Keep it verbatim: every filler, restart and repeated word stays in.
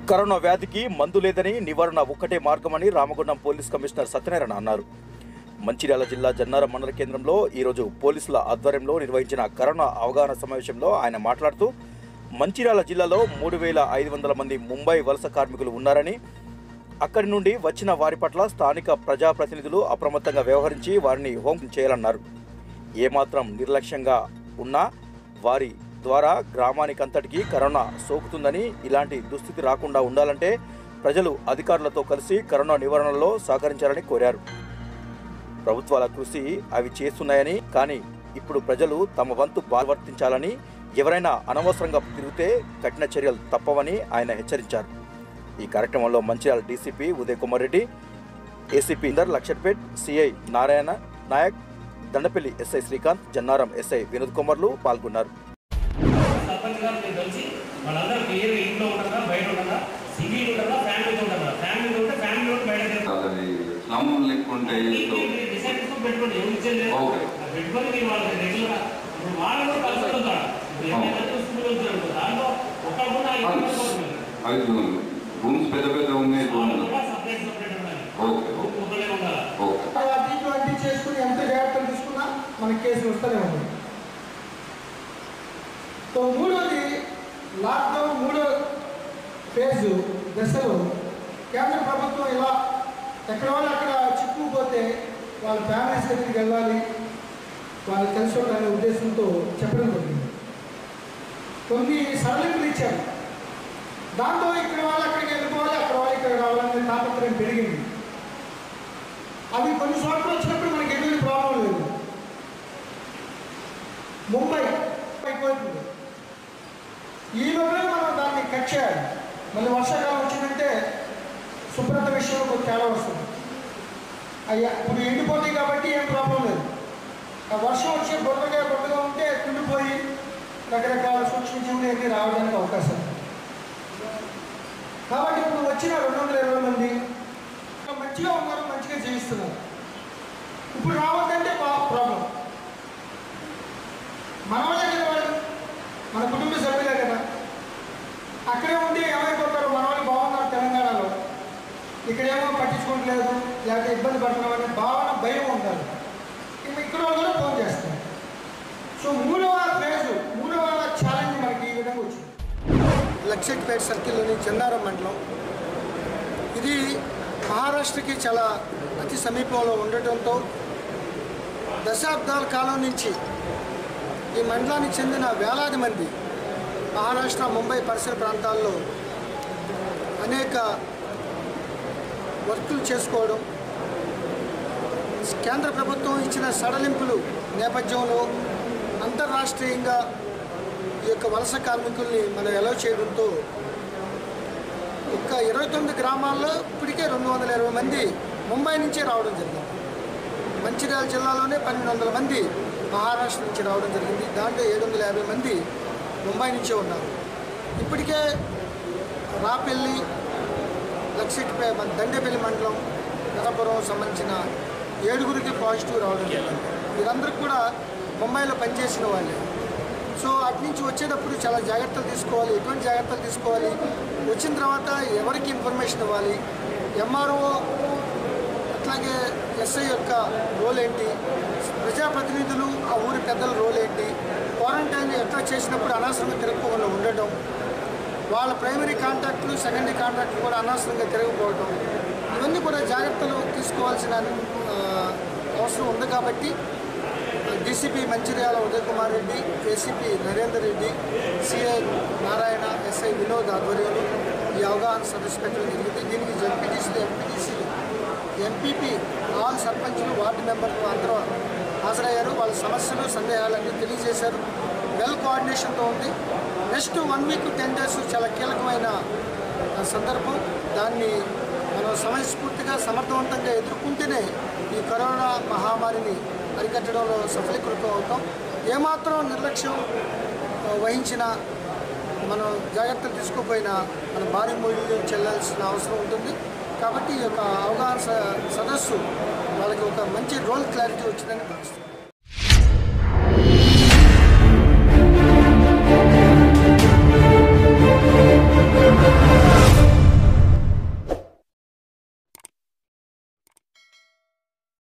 Corona వ్యాధికి మందు లేదని నివారణ ఒక్కటే మార్గమని రామగుండం పోలీస్ కమిషనర్ సత్యనారాయణ అన్నారు. మంచిర్యాల జిల్లా జన్నారం మండల కేంద్రంలో ఈరోజు పోలీసుల ఆధ్వర్యంలో నిర్వహించిన కరోనా అవగాహన సమావేశంలో ఆయన మాట్లాడుతూ మంచిర్యాల జిల్లాలో మూడు వేల ఐదు వందల మంది ముంబై వలస కార్మికులు ఉన్నారని, అక్కడి నుండి వచ్చిన వారి పట్ల స్థానిక ప్రజాప్రతినిధులు అప్రమత్తంగా వ్యవహరించి వారిని హోమ్ చేయాలన్నారు. ఏమాత్రం నిర్లక్ష్యంగా ఉన్నా వారి ద్వారా గ్రామానికంతటికీ కరోనా సోకుతుందని, ఇలాంటి దుస్థితి రాకుండా ఉండాలంటే ప్రజలు అధికారులతో కలిసి కరోనా నివారణలో సహకరించాలని కోరారు. ప్రభుత్వాల కృషి అవి చేస్తున్నాయని, కానీ ఇప్పుడు ప్రజలు తమ వంతు బావర్తించాలని, ఎవరైనా అనవసరంగా తిరిగితే కఠిన చర్యలు తప్పవని ఆయన హెచ్చరించారు. ఈ కార్యక్రమంలో Mancherial DCP Uday Kumar Reddy, ACP Inder Luxettipet, CI Narayana Naik, Dandepalli SI Srikanth, Jannaram SI Vinod కుమార్లు పాల్గొన్నారు. రూమ్స్ పెద్ద పెద్ద ఉన్నాయి. చేసుకుని ఎంత జాగ్రత్తలు తీసుకున్నా మనకి కేసులు వస్తూనే ఉంది. సో మూడోది లాక్డౌన్ మూడో ఫేజు దశలో కేంద్ర ప్రభుత్వం ఇలా ఎక్కడ వాళ్ళు అక్కడ చిక్కుకుపోతే వాళ్ళ ఫ్యామిలీస్ దగ్గరికి వెళ్ళాలి, వాళ్ళు తెలుసుకోవాలనే ఉద్దేశంతో చెప్పడం జరిగింది. కొన్ని సడలింపులు ఇచ్చారు. దాంతో ఇక్కడ వాళ్ళు అక్కడికి వెళ్ళిపోవాలి, అక్కడ వాళ్ళు ఇక్కడ రావాలనే తాపత్రయం పెరిగింది. అవి కొన్ని చోట్ల వచ్చినప్పుడు మనకి ఎటువంటి ప్రాబ్లం లేదు. ముంబై అయిపోతుంది. ఈ లోపలే మనం దాన్ని కట్ చేయాలి. మళ్ళీ వర్షాకాలం వచ్చిందంటే శుభ్రత విషయంలో కొంచెం తేడా వస్తుంది. అయ్యా ఇప్పుడు ఎండిపోతాయి కాబట్టి ఏం ప్రాబ్లం లేదు. ఆ వర్షం వచ్చి బొట్టగా బొట్టగా ఉంటే కుండిపోయి రకరకాల సూక్ష్మజీవులు అన్నీ రావడానికి అవకాశం ఉంది. కాబట్టి ఇప్పుడు వచ్చిన రెండు వందల ఇరవై మంది మంచిగా ఉన్నారు, మంచిగా జీవిస్తున్నారు. ఇప్పుడు రావద్దంటే ప్రాబ్లం. మన వాళ్ళే కదా వాళ్ళు, మన కుటుంబ సభ్యులే కదా. అక్కడే ఉండి ఏమైపోతారు, మన వాళ్ళు బాగున్నారు తెలంగాణలో, ఇక్కడేమో పట్టించుకోవట్లేదు లేకపోతే ఇబ్బంది పడుతున్నామనే భావన, భయం ఉంటారు. ఇక్కడ వాళ్ళు కూడా ఫోన్ చేస్తారు. సో మూడవ ఫేజు, మూడవ ఛాలెంజ్ మనకి ఈ విధంగా వచ్చింది. లక్షట్పేట సర్కిల్లోని జన్నారం మండలం, ఇది మహారాష్ట్రకి చాలా అతి సమీపంలో ఉండటంతో దశాబ్దాల కాలం నుంచి ఈ మండలానికి చెందిన వేలాది మంది మహారాష్ట్ర, ముంబై పరిసర ప్రాంతాల్లో అనేక వర్కులు చేసుకోవడం, కేంద్ర ప్రభుత్వం ఇచ్చిన సడలింపులు నేపథ్యంలో అంతర్రాష్ట్రీయంగా ఈ యొక్క వలస కార్మికుల్ని మనం ఎలవ్ చేయడంతో ఒక్క ఇరవై తొమ్మిది గ్రామాల్లో ఇప్పటికే రెండు వందల ఇరవై మంది ముంబై నుంచే రావడం జరిగింది. మంచిర్యాల జిల్లాలోనే పన్నెండు వందల మంది మహారాష్ట్ర నుంచి రావడం జరిగింది. దాంట్లో ఏడు వందల యాభై మంది ముంబై నుంచే ఉన్నారు. ఇప్పటికే రాపల్లి, లక్షట్పేట, దండేపల్లి మండలం, గణపురం సంబంధించిన ఏడుగురికి పాజిటివ్ రావడం జరిగింది. వీరందరూ కూడా ముంబైలో పనిచేసిన వాళ్ళే. సో అటు నుంచి వచ్చేటప్పుడు చాలా జాగ్రత్తలు తీసుకోవాలి. ఎటువంటి జాగ్రత్తలు తీసుకోవాలి, వచ్చిన తర్వాత ఎవరికి ఇన్ఫర్మేషన్ ఇవ్వాలి, ఎంఆర్ఓ అట్లాగే ఎస్ఐ యొక్క రోల్ ఏంటి, ప్రజాప్రతినిధులు ఆ ఊరి పెద్దల రోల్ ఏంటి, క్వారంటైన్ ఎట్లా చేసినప్పుడు అనవసరంగా తిరగకుండా ఉండటం, వాళ్ళ ప్రైమరీ కాంటాక్ట్లు, సెకండరీ కాంటాక్ట్లు కూడా అనవసరంగా తిరగకపోవడం, ఇవన్నీ కూడా జాగ్రత్తలు తీసుకోవాల్సిన అవసరం ఉంది. కాబట్టి DCP Mancherial Uday Kumar Reddy, ACP Narender Reddy, CI Narayana, SI Vinod ఆధ్వర్యంలో ఈ అవగాహన సదస్సు పెట్టడం జరిగింది. దీనికి జడ్పీటీసీలు, ఎంపీటీసీలు, ఎంపీపీ, ఆల్ సర్పంచులు, వార్డు మెంబర్లు అందరూ హాజరయ్యారు. వాళ్ళ సమస్యలు, సందేహాలన్నీ తెలియజేశారు. వెల్ కోఆర్డినేషన్తో ఉంది. Next one week ten days చాలా కీలకమైన సందర్భం. దాన్ని మనం సమయస్ఫూర్తిగా సమర్థవంతంగా ఎదుర్కొంటేనే ఈ కరోనా మహమ్మారిని అరికట్టడంలో సఫలీకృతం అవుతాం. ఏమాత్రం నిర్లక్ష్యం వహించినా, మనం జాగ్రత్తలు తీసుకోపోయినా మన భారీ మూల్యం చెల్లాల్సిన అవసరం ఉంటుంది. కాబట్టి ఈ యొక్క అవగాహన సదస్సు వాళ్ళకి ఒక మంచి రోల్ క్లారిటీ వచ్చిందని భావిస్తుంది.